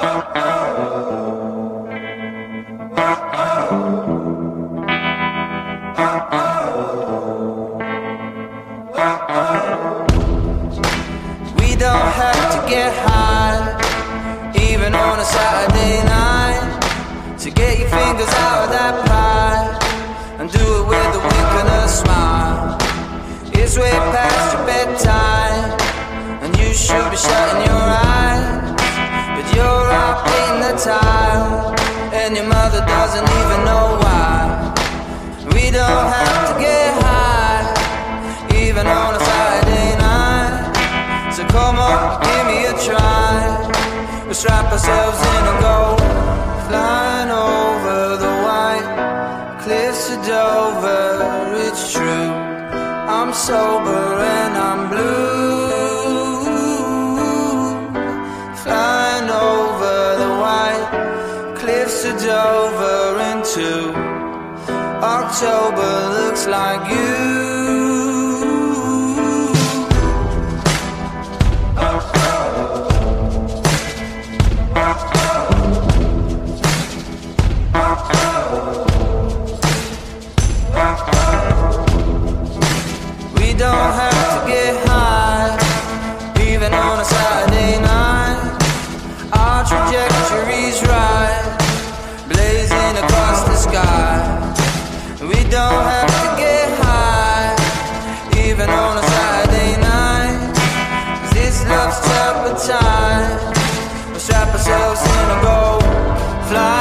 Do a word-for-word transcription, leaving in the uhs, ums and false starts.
We don't have to get high, even on a Saturday night, to get your fingers out of that pie and do it with a wink and a smile. It's way past your bedtime and you should be shutting your eyes, but you're out painting the tile and your mother doesn't even know why. We don't have to get high, even on a Friday night, so come on, give me a try. We'll strap ourselves in and go flying over the white cliffs of Dover. It's true, I'm sober and I'm blue, flying over the white cliffs of Dover into October looks like you. We don't have to get high, even on a Saturday night. Our trajectory's right, blazing across the sky. We don't have to get high, even on a Saturday night, 'cause this love's turpentine. We'll strap ourselves in and go fly